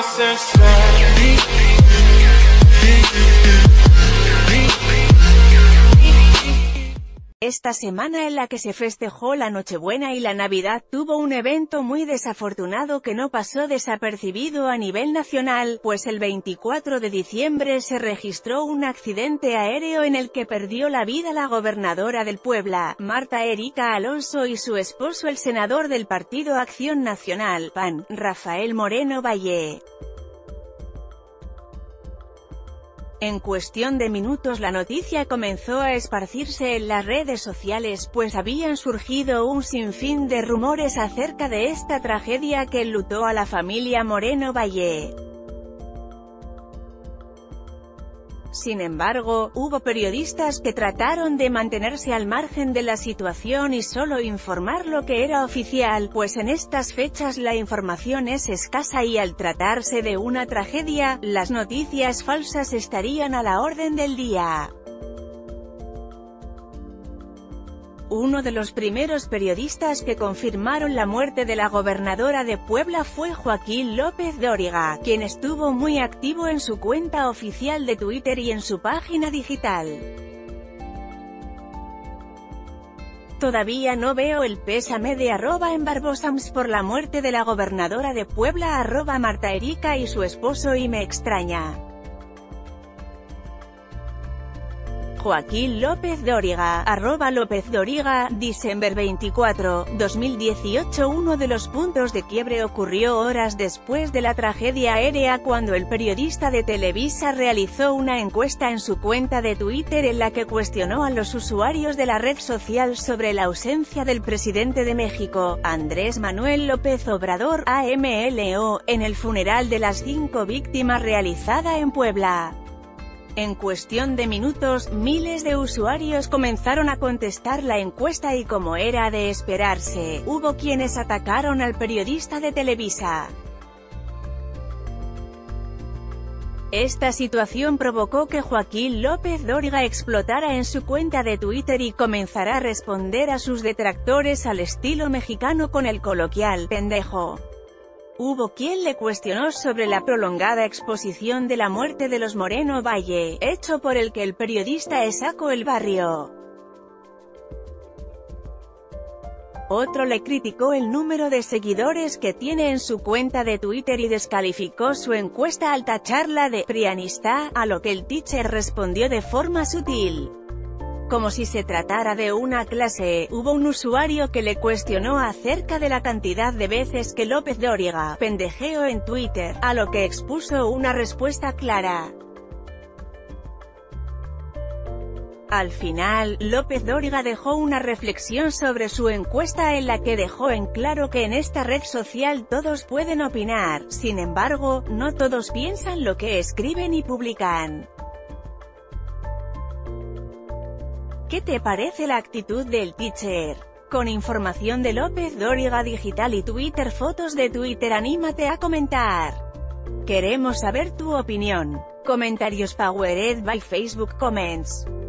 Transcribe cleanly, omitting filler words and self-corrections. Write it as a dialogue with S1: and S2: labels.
S1: Esta semana en la que se festejó la Nochebuena y la Navidad tuvo un evento muy desafortunado que no pasó desapercibido a nivel nacional, pues el 24 de diciembre se registró un accidente aéreo en el que perdió la vida la gobernadora del Puebla, Marta Erika Alonso, y su esposo el senador del Partido Acción Nacional, PAN, Rafael Moreno Valle. En cuestión de minutos la noticia comenzó a esparcirse en las redes sociales, pues habían surgido un sinfín de rumores acerca de esta tragedia que enlutó a la familia Moreno Valle. Sin embargo, hubo periodistas que trataron de mantenerse al margen de la situación y solo informar lo que era oficial, pues en estas fechas la información es escasa y al tratarse de una tragedia, las noticias falsas estarían a la orden del día. Uno de los primeros periodistas que confirmaron la muerte de la gobernadora de Puebla fue Joaquín López Dóriga, quien estuvo muy activo en su cuenta oficial de Twitter y en su página digital. Todavía no veo el pésame de @embarbosams por la muerte de la gobernadora de Puebla @Marta Erika y su esposo y me extraña. Joaquín López Dóriga, @LópezDóriga, Diciembre 24, 2018. Uno de los puntos de quiebre ocurrió horas después de la tragedia aérea cuando el periodista de Televisa realizó una encuesta en su cuenta de Twitter en la que cuestionó a los usuarios de la red social sobre la ausencia del presidente de México, Andrés Manuel López Obrador, AMLO, en el funeral de las 5 víctimas realizada en Puebla. En cuestión de minutos, miles de usuarios comenzaron a contestar la encuesta y como era de esperarse, hubo quienes atacaron al periodista de Televisa. Esta situación provocó que Joaquín López Dóriga explotara en su cuenta de Twitter y comenzara a responder a sus detractores al estilo mexicano con el coloquial "pendejo". Hubo quien le cuestionó sobre la prolongada exposición de la muerte de los Moreno Valle, hecho por el que el periodista sacó el barrio. Otro le criticó el número de seguidores que tiene en su cuenta de Twitter y descalificó su encuesta al tacharla de "prianista", a lo que el teacher respondió de forma sutil. Como si se tratara de una clase, hubo un usuario que le cuestionó acerca de la cantidad de veces que López Dóriga pendejeó en Twitter, a lo que expuso una respuesta clara. Al final, López Dóriga dejó una reflexión sobre su encuesta en la que dejó en claro que en esta red social todos pueden opinar, sin embargo, no todos piensan lo que escriben y publican. ¿Qué te parece la actitud del teacher? Con información de López Dóriga Digital y Twitter, fotos de Twitter, anímate a comentar. Queremos saber tu opinión. Comentarios powered by Facebook Comments.